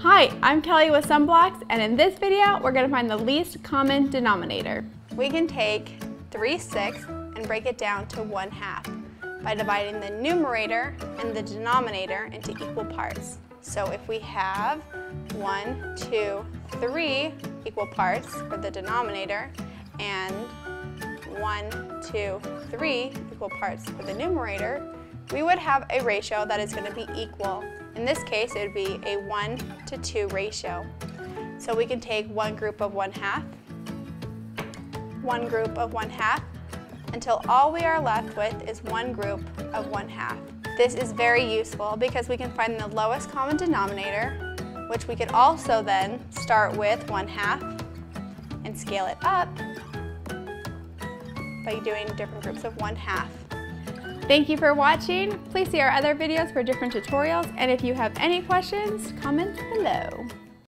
Hi, I'm Kelly with Sumblox, and in this video, we're going to find the least common denominator. We can take 3/6 and break it down to 1/2 by dividing the numerator and the denominator into equal parts. So if we have 1, 2, 3 equal parts for the denominator and 1, 2, 3 equal parts for the numerator, we would have a ratio that is going to be equal. In this case, it would be a 1:2 ratio. So we can take one group of 1/2, one group of 1/2, until all we are left with is one group of 1/2. This is very useful because we can find the lowest common denominator, which we could also then start with 1/2 and scale it up by doing different groups of 1/2. Thank you for watching. Please see our other videos for different tutorials, and if you have any questions, comment below.